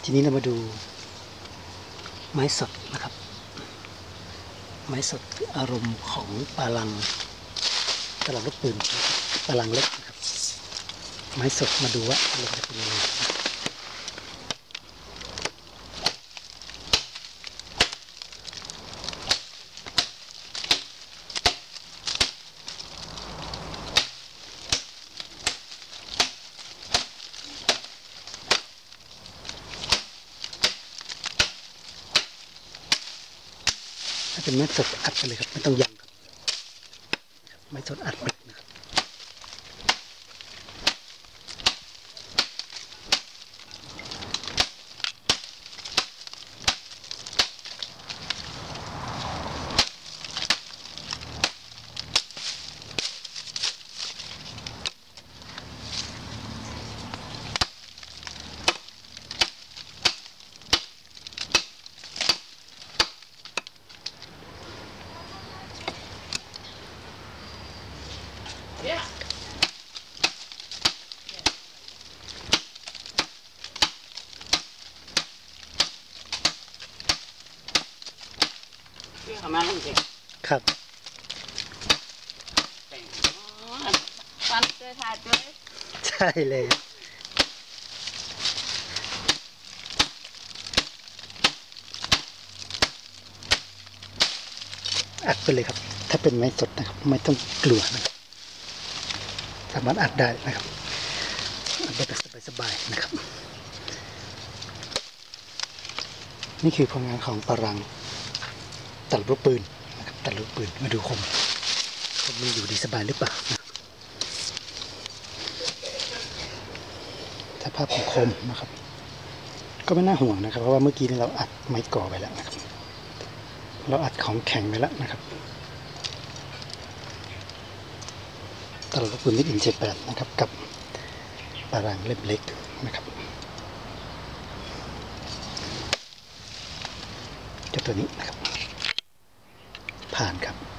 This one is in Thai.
ทีนี้เรามาดูไม้สดนะครับไม้สดอารมณ์ของปาลังตลับลูกปืนปาลังเล็กนะครับไม้สดมาดูว่าอารมณ์จะเป็นยังไงถ้าเป็นไม้สดอัดไปเลยครับไม่ต้องยั้งครับไม้สดอัดไปนะครับครับฟันเจอถ่ายด้วยใช่เลยอัดไปเลยครับถ้าเป็นไม้สดนะครับไม่ต้องกลัวนะครับสามารถอัดได้นะครับอัดได้แบบสบายๆนะครับนี่คือผลงานของปารังตัดลูกปืนนะครับตัดลูกปืนมาดูคมมันอยู่ดีสบายหรือเปล่านะสภาพของคมนะครับก็ไม่น่าห่วงนะครับเพราะว่าเมื่อกี้เราอัดไม้ก่อไปแล้วนะครับเราอัดของแข็งไปแล้วนะครับตัดลูกปืนมิดอิน78นะครับกับปารังเล่มเล็กนะครับเจ้าตัวนี้นะครับผ่านครับ